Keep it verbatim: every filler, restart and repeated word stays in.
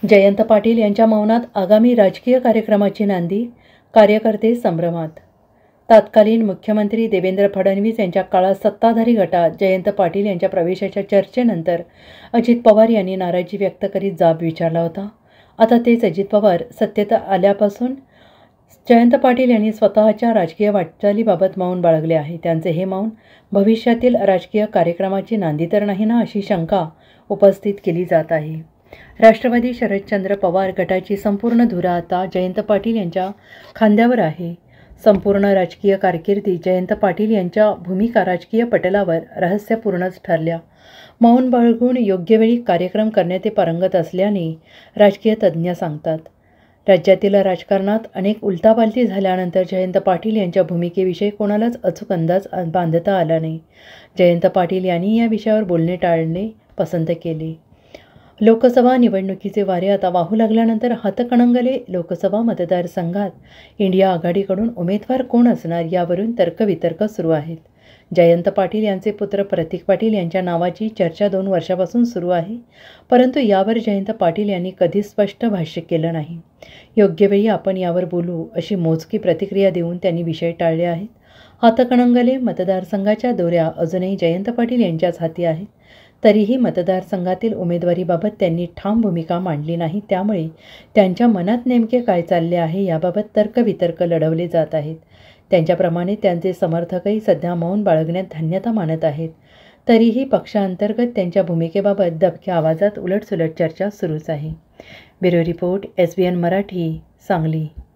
जयंत पाटील यांच्या मौनात आगामी राजकीय कार्यक्रमाची नांदी, कार्यकर्ते संभ्रमात. तत्कालीन मुख्यमंत्री देवेंद्र फडणवीस यांच्या काळात सत्ताधारी गटात जयंत पाटील यांच्या प्रवेशाच्या चर्चेनंतर अजित पवार यांनी नाराजी व्यक्त करीत जाब विचारला होता. आता तेच अजित पवार सत्तेत आल्यापासून जयंत पाटील यांनी स्वतःच्या राजकीय वाटचालीबाबत मौन बाळगले आहे. त्यांचे हे मौन भविष्यातील राजकीय कार्यक्रमाची नांदी तर नाही ना, अशी शंका उपस्थित केली जात आहे. राष्ट्रवादी शरदचंद्र पवार गटाची संपूर्ण धुरा आता जयंत पाटील यांच्या खांद्यावर आहे. संपूर्ण राजकीय कारकिर्दी जयंत पाटील यांच्या भूमिका राजकीय पटलावर रहस्यपूर्णच ठरल्या. मौन बाळगून योग्य वेळी कार्यक्रम करण्यात ते पारंगत असल्याने राजकीय तज्ज्ञ सांगतात. राज्यातील राजकारणात अनेक उलथापालथी झाल्यानंतर जयंत पाटील यांच्या भूमिकेविषयी कोणालाच अचूक अंदाज बांधता आला नाही. जयंत पाटील यांनी या विषयावर बोलणे टाळणे पसंत केले. लोकसभा निवडणुकीचे वारे आता वाहू लागल्यानंतर हातकणंगले लोकसभा मतदारसंघात इंडिया आघाडीकडून उमेदवार कोण असणार यावरून तर्कवितर्क सुरू आहेत. जयंत पाटील यांचे पुत्र प्रतीक पाटील यांच्या नावाची चर्चा दोन वर्षापासून सुरू आहे, परंतु यावर जयंत पाटील यांनी कधीच स्पष्ट भाष्य केलं नाही. योग्य वेळी आपण यावर बोलू अशी मोजकी प्रतिक्रिया देऊन त्यांनी विषय टाळले आहेत. हातकणंगले मतदारसंघाच्या दौऱ्या अजूनही जयंत पाटील यांच्याच हाती आहेत. तरीही मतदारसंघातील उमेदवारीबाबत त्यांनी ठाम भूमिका मांडली नाही. त्यामुळे त्यांच्या मनात नेमके काय चालले आहे याबाबत तर्कवितर्क लढवले जात आहेत. त्यांच्याप्रमाणे त्यांचे समर्थकही सध्या मौन बाळगण्यात धन्यता मानत आहेत. तरीही पक्षांतर्गत त्यांच्या भूमिकेबाबत दबक्या आवाजात उलटसुलट चर्चा सुरूच आहे. Bureau report, S B N Marathi, Sangli.